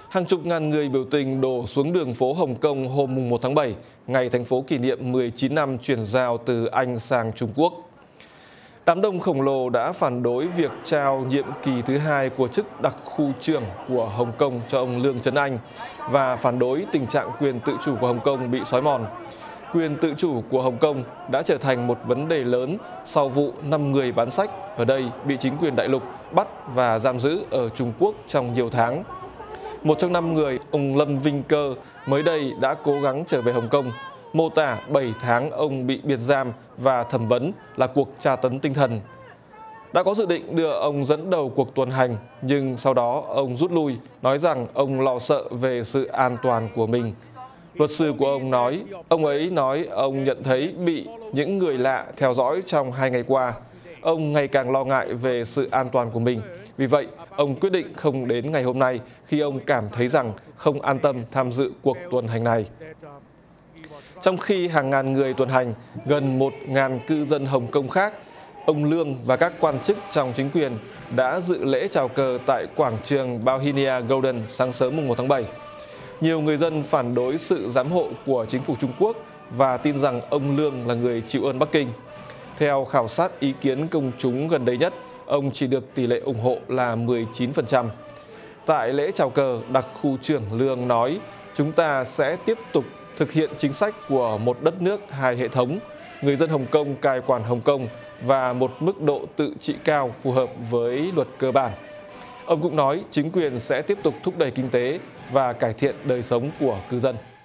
Hàng chục ngàn người biểu tình đổ xuống đường phố Hồng Kông hôm 1 tháng 7, ngày thành phố kỷ niệm 19 năm chuyển giao từ Anh sang Trung Quốc. Đám đông khổng lồ đã phản đối việc trao nhiệm kỳ thứ hai của chức đặc khu trưởng của Hồng Kông cho ông Lương Chấn Anh và phản đối tình trạng quyền tự chủ của Hồng Kông bị xói mòn. Quyền tự chủ của Hồng Kông đã trở thành một vấn đề lớn sau vụ 5 người bán sách ở đây bị chính quyền đại lục bắt và giam giữ ở Trung Quốc trong nhiều tháng. Một trong 5 người, ông Lâm Vinh Cơ, mới đây đã cố gắng trở về Hồng Kông, mô tả 7 tháng ông bị biệt giam và thẩm vấn là cuộc tra tấn tinh thần. Đã có dự định đưa ông dẫn đầu cuộc tuần hành, nhưng sau đó ông rút lui, nói rằng ông lo sợ về sự an toàn của mình. Luật sư của ông nói, ông ấy nói ông nhận thấy bị những người lạ theo dõi trong 2 ngày qua. Ông ngày càng lo ngại về sự an toàn của mình. Vì vậy, ông quyết định không đến ngày hôm nay khi ông cảm thấy rằng không an tâm tham dự cuộc tuần hành này. Trong khi hàng ngàn người tuần hành, gần 1.000 cư dân Hồng Kông khác, ông Lương và các quan chức trong chính quyền đã dự lễ chào cờ tại quảng trường Bauhinia Garden sáng sớm 1 tháng 7. Nhiều người dân phản đối sự giám hộ của chính phủ Trung Quốc và tin rằng ông Lương là người chịu ơn Bắc Kinh. Theo khảo sát ý kiến công chúng gần đây nhất, ông chỉ được tỷ lệ ủng hộ là 19%. Tại lễ chào cờ, đặc khu trưởng Lương nói, chúng ta sẽ tiếp tục thực hiện chính sách của một đất nước hai hệ thống, người dân Hồng Kông cai quản Hồng Kông và một mức độ tự trị cao phù hợp với luật cơ bản. Ông cũng nói chính quyền sẽ tiếp tục thúc đẩy kinh tế và cải thiện đời sống của cư dân.